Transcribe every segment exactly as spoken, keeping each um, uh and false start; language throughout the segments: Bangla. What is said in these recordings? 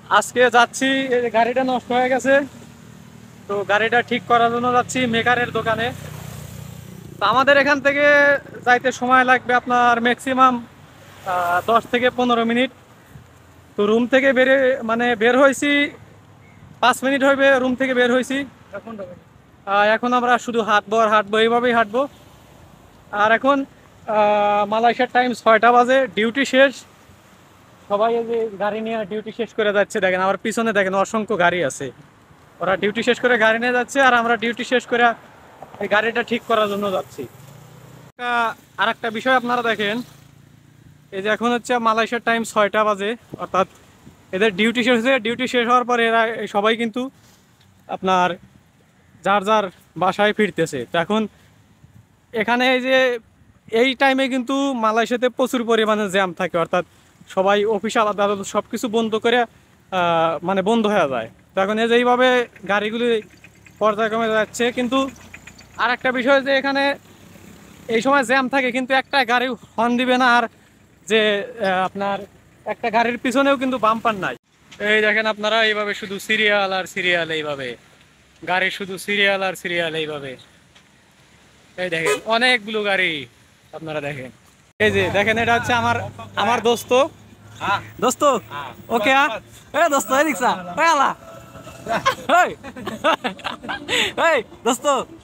আজকে যাচ্ছি, এই যে গাড়িটা নষ্ট হয়ে গেছে, তো গাড়িটা ঠিক করার জন্য যাচ্ছি মেকারের দোকানে। তো আমাদের এখান থেকে যাইতে সময় লাগবে আপনার ম্যাক্সিমাম দশ থেকে পনেরো মিনিট। তো রুম থেকে বেরে মানে বের হয়েছি, পাঁচ মিনিট হইবে রুম থেকে বের হয়েছি। আহ, এখন আমরা শুধু হাঁটবো আর হাঁটবো, এইভাবেই হাঁটবো। আর এখন আহ, মালয়েশিয়ার টাইম ছয়টা বাজে, ডিউটি শেষ। সবাই এই যে গাড়ি নিয়ে ডিউটি শেষ করে যাচ্ছে, দেখেন আমার পিছনে দেখেন অসংখ্য গাড়ি আছে। ওরা ডিউটি শেষ করে গাড়ি নিয়ে যাচ্ছে, আর আমরা ডিউটি শেষ করে এই গাড়িটা ঠিক করার জন্য যাচ্ছি। আর একটা বিষয় আপনারা দেখেন, এই যে এখন হচ্ছে মালয়েশিয়ার টাইম ছয়টা বাজে, অর্থাৎ এদের ডিউটি শেষ হয়েছে। ডিউটি শেষ হওয়ার পরে এরা সবাই কিন্তু আপনার যার যার বাসায় ফিরতেছে। তো এখন এখানে এই যে এই টাইমে কিন্তু মালয়েশিয়াতে প্রচুর পরিমাণে জ্যাম থাকে, অর্থাৎ সবাই অফিস আলাদা আলাদা সব কিছু বন্ধ করে আহ, মানে বন্ধ হয়ে যায়। তো এখন এই যে এইভাবে গাড়িগুলি পর্যায়ক্রমে যাচ্ছে। কিন্তু আর একটা বিষয় যে এখানে এই সময় জ্যাম থাকে কিন্তু একটা গাড়ি হর্ন দিবে না, আর যে আহ, আপনার একটা গাড়ির পিছনেও কিন্তু বাম্পার নাই। এই দেখেন আপনারা, এইভাবে শুধু সিরিয়াল আর সিরিয়াল, এইভাবে গাড়ি শুধু সিরিয়াল আর সিরিয়াল এইভাবে। এই দেখেন অনেকগুলো গাড়ি আপনারা দেখেন। এই যে দেখেন, এটা হচ্ছে আমার আমার দোস্ত। দোস্ত ওকে, এ দোস্ত এই রিক্সা ওই আলা, এই এই দোস্ত,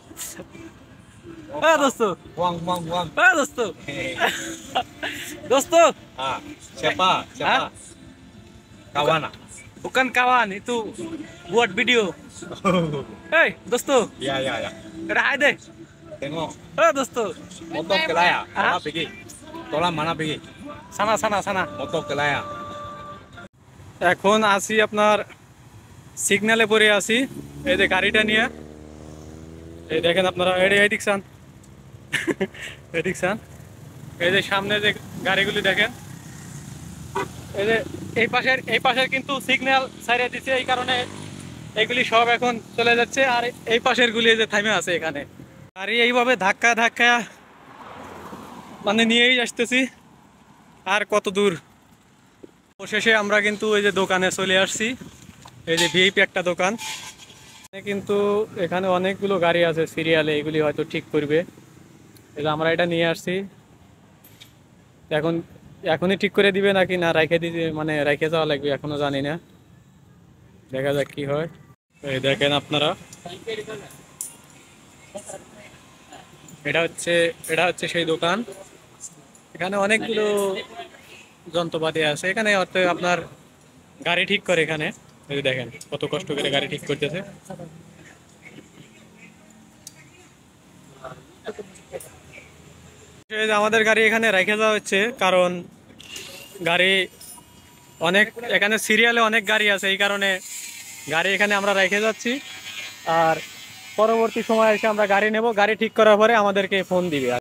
এ দোস্ত, Buang, buang, buang. এ দোস্ত, দোস্ত। Ah, siapa? Siapa? Hah? Kawan ah? Bukan kawan, itu buat video. Hei দোস্ত, Iya, iya, iya. এটা আয় দে। Tengok. এ দোস্ত, Motor ke layar. Ah? Mana pergi? Tolong mana pergi? সানা সানা সানা। Motor ke layar. এখন আছি আপনার সিগন্যালে পড়ে আছি, এই যে গাড়িটা নিয়ে। এই দেখেন আপনারা, এই এদিক চান, এদিক চান। এই যে সামনে যে গাড়িগুলি দেখেন, এই যে এই পাশের এই পাশের কিন্তু সিগন্যাল ছাড়িয়ে দিচ্ছে, এই কারণে এগুলি সব এখন চলে যাচ্ছে। আর এই পাশের গুলি এই যে থামে আছে এখানে। গাড়ি এইভাবে ধাক্কা ধাক্কা মানে নিয়েই আসতেছি। আর কত দূর, অবশেষে আমরা কিন্তু এই যে দোকানে চলে আসছি। এই যে ভিআইপি একটা দোকান, কিন্তু এখানে অনেকগুলো গাড়ি আছে সিরিয়ালে, এগুলি হয়তো ঠিক করবে। এই যে আমরা এটা নিয়ে আসছি, এখন এখনই ঠিক করে দিবে নাকি না রেখে দিতে মানে রেখে যাওয়া লাগবে এখনো জানি না, দেখা যাক কি হয়। এই দেখেন আপনারা, এটা হচ্ছে এটা হচ্ছে সেই দোকান। এখানে অনেকগুলো যন্ত্রপাতি আছে, এখানে অর্থাৎ আপনার গাড়ি ঠিক করে। এখানে এই যে দেখেন কত কষ্ট করে গাড়ি ঠিক করতেছে। এই যে আমাদের গাড়ি এখানে রেখে যাওয়া হচ্ছে, কারণ গাড়ি অনেক এখানে সিরিয়ালে অনেক গাড়ি আছে, এই কারণে গাড়ি এখানে আমরা রেখে যাচ্ছি। আর পরবর্তী সময় এসে আমরা গাড়ি নেব, গাড়ি ঠিক করার পরে আমাদেরকে ফোন দিবে।